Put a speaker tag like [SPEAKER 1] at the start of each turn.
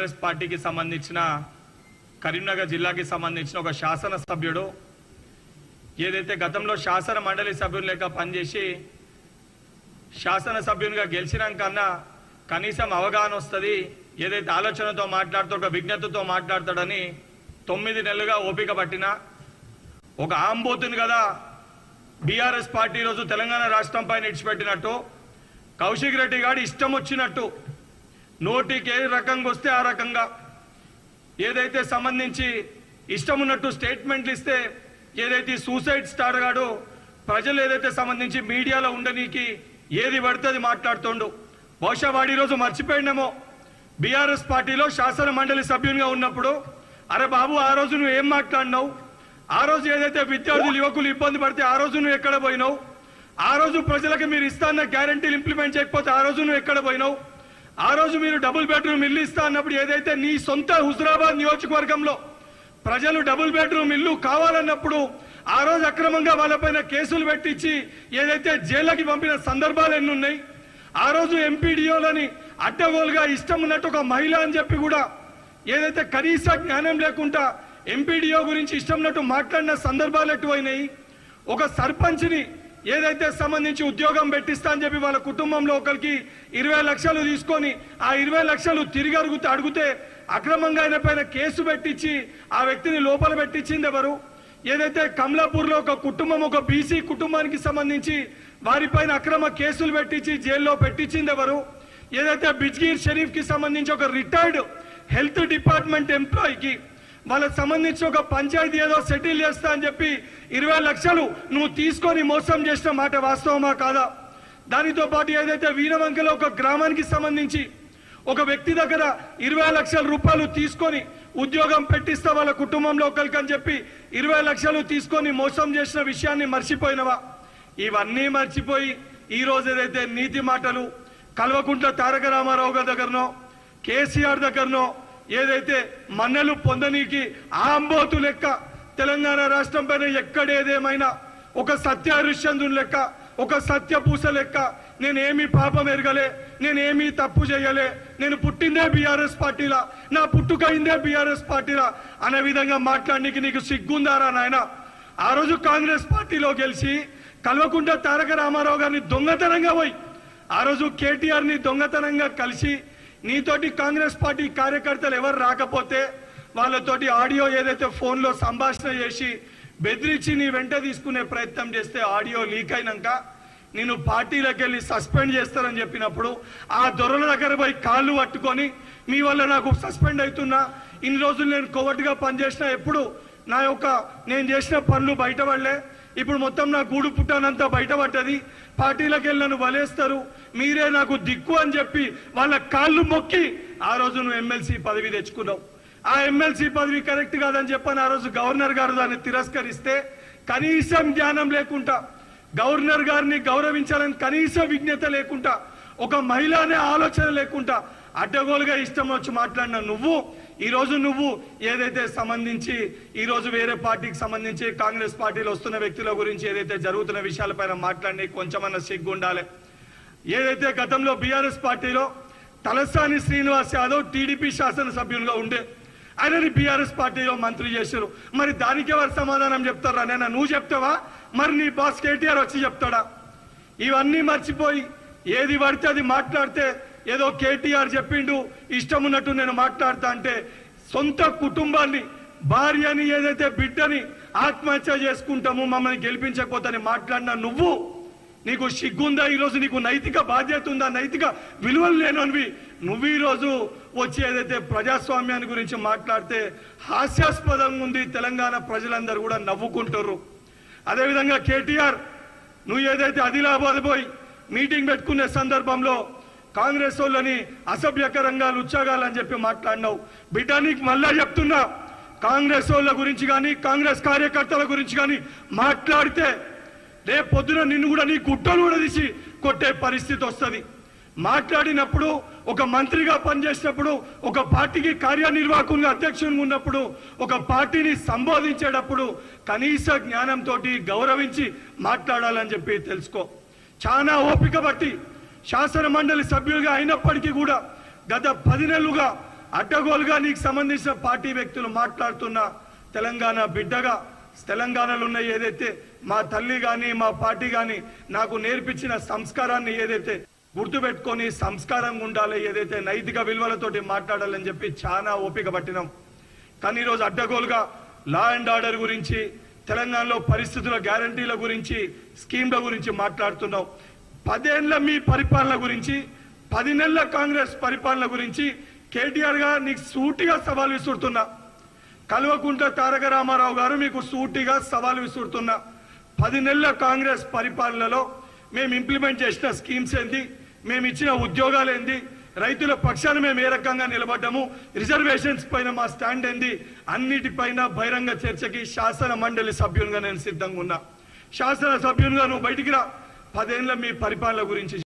[SPEAKER 1] BRS పార్టీకి సంబంధించిన కరీంనగర్ జిల్లాకి సంబంధించిన ఒక శాసన సభ్యుడు ఏదైతే గతంలో శాసన మండలి సభ్యులు లేక పనిచేసి శాసన సభ్యునిగా గెలిచినాకన్నా కనీసం అవగాహన వస్తుంది, ఏదైతే ఆలోచనతో మాట్లాడుతూ ఒక విజ్ఞతతో మాట్లాడతాడని 9 నెలలుగా ఓపిక పట్టిన ఒక ఆంబోతుని కదా బీఆర్ఎస్ పార్టీ ఈరోజు తెలంగాణ రాష్ట్రం పైన ఇడిచిపెట్టినట్టు కౌశిక్ రెడ్డి గారు ఇష్టం వచ్చినట్టు నోటికి ఏ రకంగా వస్తే ఆ రకంగా ఏదైతే సంబంధించి ఇష్టం ఉన్నట్టు స్టేట్మెంట్లు ఇస్తే ఏదైతే సూసైడ్ స్టార్ గాడు ప్రజలు ఏదైతే సంబంధించి మీడియాలో ఉండనీకి ఏది పడుతుంది మాట్లాడుతుండు. బహుశా వాడు ఈరోజు మర్చిపోయినేమో బీఆర్ఎస్ పార్టీలో శాసన మండలి సభ్యునిగా ఉన్నప్పుడు అరే బాబు ఆ రోజు నువ్వు ఏం మాట్లాడినావు, ఆ రోజు ఏదైతే విద్యార్థులు యువకులు ఇబ్బంది పడితే ఆ రోజు నువ్వు ఎక్కడ పోయినావు, ఆ రోజు ప్రజలకు మీరు ఇస్తాన్న గ్యారంటీలు ఇంప్లిమెంట్ చేయకపోతే ఆ రోజు నువ్వు ఎక్కడ పోయినావు, ఆ రోజు మీరు డబుల్ బెడ్రూమ్ ఇల్లు ఇస్తా అన్నప్పుడు ఏదైతే నీ సొంత హుజురాబాద్ నియోజకవర్గంలో ప్రజలు డబుల్ బెడ్రూమ్ ఇల్లు కావాలన్నప్పుడు ఆ రోజు అక్రమంగా వాళ్ళపైన కేసులు పెట్టించి ఏదైతే జైలుకి పంపిన సందర్భాలు ఎన్ని ఉన్నాయి. ఆ రోజు ఎంపీడీఓలని అడ్డగోలుగా ఇష్టం ఉన్నట్టు ఒక మహిళ అని చెప్పి కూడా ఏదైతే కనీస జ్ఞానం లేకుండా ఎంపీడీఓ గురించి ఇష్టం ఉన్నట్టు మాట్లాడిన సందర్భాలు ఎక్కువైనాయి. ఒక సర్పంచ్ని ఏదైతే సంబంధించి ఉద్యోగం పెట్టిస్తా అని చెప్పి వాళ్ళ కుటుంబంలో ఒకరికి 20 లక్షలు తీసుకొని ఆ 20 లక్షలు తిరిగి అడిగితే అక్రమంగా ఆయన పైన కేసు పెట్టించి ఆ వ్యక్తిని లోపల పెట్టించింది ఎవరు? ఏదైతే కమలాపూర్లో ఒక కుటుంబం ఒక బీసీ కుటుంబానికి సంబంధించి వారిపైన అక్రమ కేసులు పెట్టించి జైల్లో పెట్టించింది ఎవరు? ఏదైతే బిజ్గీర్ షరీఫ్కి సంబంధించి ఒక రిటైర్డ్ హెల్త్ డిపార్ట్మెంట్ ఎంప్లాయీకి వాళ్ళకి సంబంధించి ఒక పంచాయతీ ఏదో సెటిల్ చేస్తా అని చెప్పి 20 లక్షలు నువ్వు తీసుకొని మోసం చేసిన మాట వాస్తవమా కాదా? దానితో పాటు ఏదైతే వీరవంకలో ఒక గ్రామానికి సంబంధించి ఒక వ్యక్తి దగ్గర 20 లక్షల రూపాయలు తీసుకొని ఉద్యోగం పెట్టిస్తా వాళ్ళ కుటుంబంలో ఒకరికి అని చెప్పి 20 లక్షలు తీసుకొని మోసం చేసిన విషయాన్ని మర్చిపోయినవా? ఇవన్నీ మర్చిపోయి ఈ రోజు ఏదైతే నీతి మాటలు కల్వకుంట్ల తారక రామారావు గారి దగ్గరనో కేసీఆర్ దగ్గరనో ఏదైతే మన్నెలు పొందనీకి ఆంబోతు లెక్క తెలంగాణ రాష్ట్రం పైన ఎక్కడేదేమైనా ఒక సత్యహరిశ్చంద్రుని లెక్క ఒక సత్యపూస లెక్క నేనేమీ పాపం ఎరగలే, నేనేమీ తప్పు చేయలే, నేను పుట్టిందే బీఆర్ఎస్ పార్టీలా, నా పుట్టుకైందే బీఆర్ఎస్ పార్టీలా అనే విధంగా మాట్లాడడానికి నీకు సిగ్గుందారా నాయన? ఆ రోజు కాంగ్రెస్ పార్టీలో గెలిచి కల్వకుంట్ల తారక రామారావు గారిని దొంగతనంగా పోయి ఆ రోజు కేటీఆర్ని దొంగతనంగా కలిసి నీతోటి కాంగ్రెస్ పార్టీ కార్యకర్తలు ఎవరు రాకపోతే వాళ్ళతోటి ఆడియో ఏదైతే ఫోన్లో సంభాషణ చేసి బెదిరించి నీ వెంట తీసుకునే ప్రయత్నం చేస్తే ఆడియో లీక్ అయినాక నేను పార్టీలోకి వెళ్ళి సస్పెండ్ చేస్తారని చెప్పినప్పుడు ఆ దొరల దగ్గర పోయి కాళ్ళు పట్టుకొని మీ వల్ల నాకు సస్పెండ్ అవుతున్నా, ఇన్ని రోజులు నేను కోవట్టుగా పనిచేసిన ఎప్పుడు నేను చేసిన పనులు బయటపడలే, ఇప్పుడు మొత్తం నా గూడు పుట్టానంతా బయటపడ్డది, పార్టీలకు వెళ్ళి నన్ను వలేస్తారు, మీరే నాకు దిక్కు అని చెప్పి వాళ్ళ కాళ్ళు మొక్కి ఆ రోజు నువ్వు ఎమ్మెల్సీ పదవి తెచ్చుకున్నావు. ఆ ఎమ్మెల్సీ పదవి కరెక్ట్ కాదని చెప్పని ఆ రోజు గవర్నర్ గారు దాన్ని తిరస్కరిస్తే కనీసం జ్ఞానం లేకుండా గవర్నర్ గారిని గౌరవించాలని కనీస విజ్ఞత లేకుండా ఒక మహిళ అనే ఆలోచన లేకుండా అడ్డగోలుగా ఇష్టం వచ్చి మాట్లాడిన నువ్వు ఏదైతే సంబంధించి ఈరోజు వేరే పార్టీకి సంబంధించి కాంగ్రెస్ పార్టీలో వస్తున్న వ్యక్తుల గురించి ఏదైతే జరుగుతున్న విషయాలపైన మాట్లాడి కొంచెమన్నా సిగ్గు ఉండాలి. ఏదైతే గతంలో బీఆర్ఎస్ పార్టీలో తలసాని శ్రీనివాస్ యాదవ్ టీడీపీ శాసనసభ్యులుగా ఉండే ఆయనని బీఆర్ఎస్ పార్టీలో మంత్రి చేశారు. మరి దానికి ఎవరు సమాధానం చెప్తారా? నేను నువ్వు చెప్తావా? మరి నీ బాస్ కేటీఆర్ వచ్చి చెప్తాడా? ఇవన్నీ మర్చిపోయి ఏది పడితే అది మాట్లాడితే ఏదో కేటీఆర్ చెప్పిండు ఇష్టం ఉన్నట్టు నేను మాట్లాడతా అంటే సొంత కుటుంబాన్ని భార్యని ఏదైతే బిడ్డని ఆత్మహత్య చేసుకుంటాము మమ్మల్ని గెలిపించకపోతే మాట్లాడినా నీకు సిగ్గుందా? ఈరోజు నీకు నైతిక బాధ్యత ఉందా? నైతిక విలువలు లేనవి నువ్వు ఈరోజు వచ్చి ఏదైతే ప్రజాస్వామ్యాన్ని గురించి మాట్లాడితే హాస్యాస్పదంగా ఉంది. తెలంగాణ ప్రజలందరూ కూడా నవ్వుకుంటారు. అదేవిధంగా కేటీఆర్ నువ్వు ఏదైతే ఆదిలాబాద్ పోయి మీటింగ్ పెట్టుకునే సందర్భంలో కాంగ్రెస్ వాళ్ళని అసభ్యకరంగా లుచ్చగాలని చెప్పి మాట్లాడినావు. బిడ్డ నీకు మళ్ళా చెప్తున్నా, కాంగ్రెస్ వాళ్ళ గురించి కానీ కాంగ్రెస్ కార్యకర్తల గురించి కానీ మాట్లాడితే రేపు పొద్దున నిన్ను కూడా నీ గుట్టలు కూడా తీసి కొట్టే పరిస్థితి వస్తుంది. మాట్లాడినప్పుడు ఒక మంత్రిగా పనిచేసినప్పుడు ఒక పార్టీకి కార్యనిర్వాహకునిగా అధ్యక్షునిగా ఉన్నప్పుడు ఒక పార్టీని సంబోధించేటప్పుడు కనీస జ్ఞానంతో గౌరవించి మాట్లాడాలని చెప్పి తెలుసుకో. చాలా ఓపిక బట్టి శాసన మండలి సభ్యులుగా అయినప్పటికీ కూడా గత 10 నెలలుగా అడ్డగోలుగా నీకు సంబంధించిన పార్టీ వ్యక్తులు మాట్లాడుతున్న తెలంగాణ బిడ్డగా తెలంగాణలో ఉన్న ఏదైతే మా తల్లి కానీ మా పార్టీ కానీ నాకు నేర్పించిన సంస్కారాన్ని ఏదైతే గుర్తుపెట్టుకొని సంస్కారంగా ఉండాలి, ఏదైతే నైతిక విలువలతోటి మాట్లాడాలని చెప్పి చాలా ఓపిక పట్టినాం. కానీ ఈరోజు అడ్డగోలుగా లా అండ్ ఆర్డర్ గురించి, తెలంగాణలో పరిస్థితుల గ్యారంటీల గురించి, స్కీమ్ల గురించి మాట్లాడుతున్నాం. 10 ఏళ్ల మీ పరిపాలన గురించి, 10 నెలల కాంగ్రెస్ పరిపాలన గురించి కేటీఆర్ గా నీకు సూటిగా సవాల్ విసురుతున్నా. కల్వకుంట్ల తారక రామారావు గారు మీకు సూటిగా సవాల్ విసురుతున్నా. 10 నెలల కాంగ్రెస్ పరిపాలనలో మేము ఇంప్లిమెంట్ చేసిన స్కీమ్స్ ఏంది, మేము ఇచ్చిన ఉద్యోగాలు ఏంది, రైతుల పక్షాన మేము ఏ రకంగా నిలబడ్డాము, రిజర్వేషన్స్ పైన మా స్టాండ్ ఏంది, అన్నిటిపైన బహిరంగ చర్చకి శాసన మండలి సభ్యునిగా నేను సిద్ధంగా ఉన్నా. శాసన సభ్యునిగా నువ్వు బయటికి రా, 10 ఏళ్ల మీ పరిపాలన గురించి